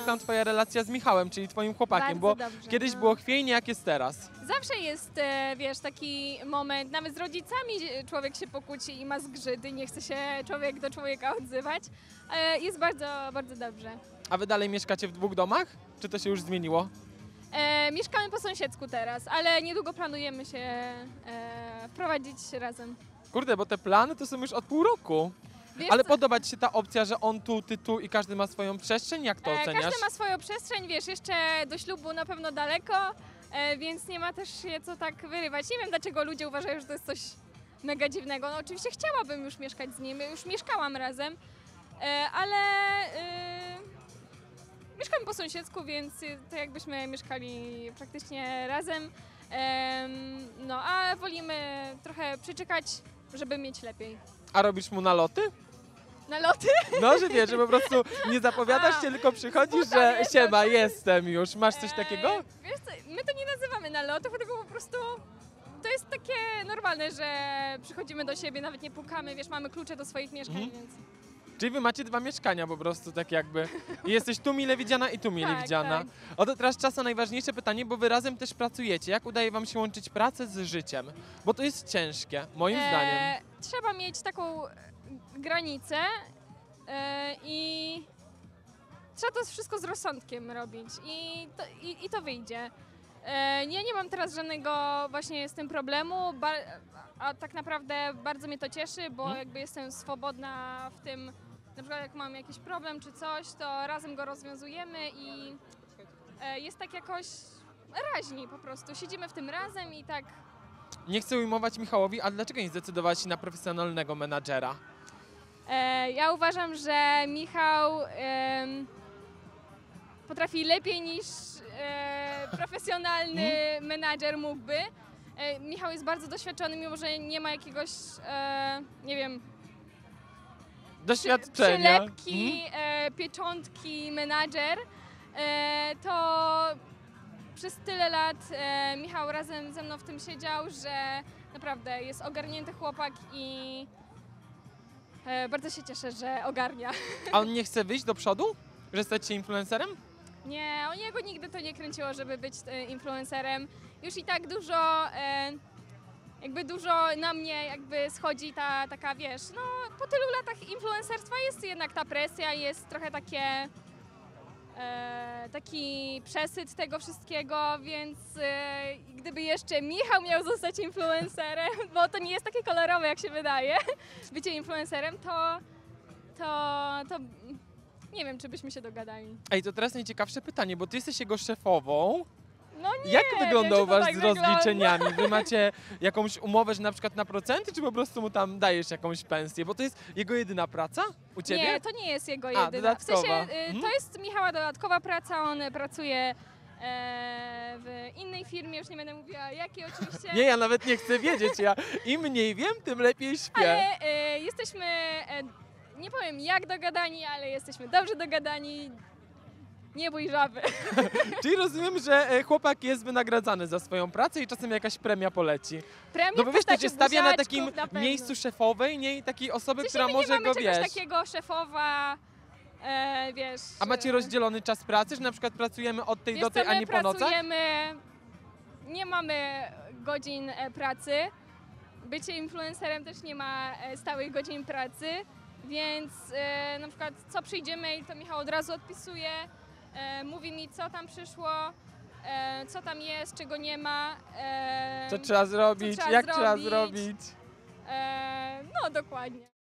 jak tam twoja relacja z Michałem, czyli twoim chłopakiem, Bardzo bo dobrze, kiedyś no. było chwiejnie, jak jest teraz. Zawsze jest, wiesz, taki moment, nawet z rodzicami człowiek się pokłóci i ma zgrzyt i nie chce się człowiek do człowieka odzywać. Jest bardzo, bardzo dobrze. A wy dalej mieszkacie w dwóch domach? Czy to się już zmieniło? Mieszkamy po sąsiedzku teraz, ale niedługo planujemy się wprowadzić razem. Kurde, bo te plany to są już od pół roku. Wiesz Ale co? podoba ci się ta opcja, że on tu, ty tu i każdy ma swoją przestrzeń? Jak to oceniasz? Każdy ma swoją przestrzeń, wiesz, jeszcze do ślubu na pewno daleko, więc nie ma też się co tak wyrywać. Nie wiem, dlaczego ludzie uważają, że to jest coś mega dziwnego. No oczywiście chciałabym już mieszkać z nim, już mieszkałam razem, ale mieszkamy po sąsiedzku, więc to jakbyśmy mieszkali praktycznie razem. No a wolimy trochę przeczekać, żeby mieć lepiej. A robisz mu naloty? Naloty? No, że wiesz, że po prostu nie zapowiadasz się, tylko przychodzisz, że wiesz, siema, jestem już. Masz coś takiego? Wiesz co, my to nie nazywamy nalotów, tylko po prostu to jest takie normalne, że przychodzimy do siebie, nawet nie pukamy, wiesz, mamy klucze do swoich mieszkań, więc... Czyli wy macie dwa mieszkania po prostu, tak jakby. I jesteś tu mile widziana i tu mile Tak, widziana. tak. Oto teraz czas na najważniejsze pytanie, bo wy razem też pracujecie. Jak udaje wam się łączyć pracę z życiem? Bo to jest ciężkie, moim zdaniem. Trzeba mieć taką granicę i trzeba to wszystko z rozsądkiem robić i to wyjdzie. Ja nie mam teraz żadnego właśnie z tym problemu, a tak naprawdę bardzo mnie to cieszy, bo jakby jestem swobodna w tym, na przykład jak mam jakiś problem czy coś, to razem go rozwiązujemy i jest tak jakoś raźniej po prostu. Siedzimy w tym razem i tak. Nie chcę ujmować Michałowi, ale dlaczego nie zdecydowałaś się na profesjonalnego menadżera? Ja uważam, że Michał potrafi lepiej niż profesjonalny menadżer mógłby. Michał jest bardzo doświadczony, mimo że nie ma jakiegoś, nie wiem, Doświadczenia. przylepki, pieczątki menadżer, to przez tyle lat Michał razem ze mną w tym siedział, że naprawdę jest ogarnięty chłopak i bardzo się cieszę, że ogarnia. A on nie chce wyjść do przodu? Że stać się influencerem? Nie, o niego nigdy to nie kręciło, żeby być influencerem. Już i tak dużo, dużo na mnie jakby schodzi ta taka, wiesz, no po tylu latach influencerstwa jest jednak ta presja, jest trochę taki przesyt tego wszystkiego, więc gdyby jeszcze Michał miał zostać influencerem, bo to nie jest takie kolorowe, jak się wydaje, bycie influencerem, to nie wiem, czy byśmy się dogadali. Ej, to teraz najciekawsze pytanie, bo ty jesteś jego szefową. No nie, Jak wygląda wiem, u czy to was tak z wygląda. rozliczeniami? Wy macie jakąś umowę, że na przykład na procenty, czy po prostu mu tam dajesz jakąś pensję? Bo to jest jego jedyna praca u ciebie? Nie, to nie jest jego jedyna. dodatkowa. W sensie, to jest Michała dodatkowa praca, on pracuje w innej firmie, już nie będę mówiła jakiej oczywiście. Nie, ja nawet nie chcę wiedzieć. Ja im mniej wiem, tym lepiej śpię. Ale jesteśmy, nie powiem jak dogadani, ale jesteśmy dobrze dogadani. Nie bój żaby. Czyli rozumiem, że chłopak jest wynagradzany za swoją pracę i czasem jakaś premia poleci. Premia No bo w wiesz, to postaci się stawia na buziaczków, takim na pewno. miejscu szefowej, nie? I takiej osoby, W sensie która my może nie mamy go, czegoś wiesz... takiego szefowa, wiesz. A macie rozdzielony czas pracy, że na przykład pracujemy od tej Wiesz do tej, co, a my nie po nocach? pracujemy, nie mamy godzin pracy. Bycie influencerem też nie ma stałych godzin pracy, więc na przykład co przyjdzie mail, to Michał od razu odpisuje, mówi mi co tam przyszło, co tam jest, czego nie ma. Co trzeba zrobić, trzeba jak trzeba zrobić. zrobić. No dokładnie.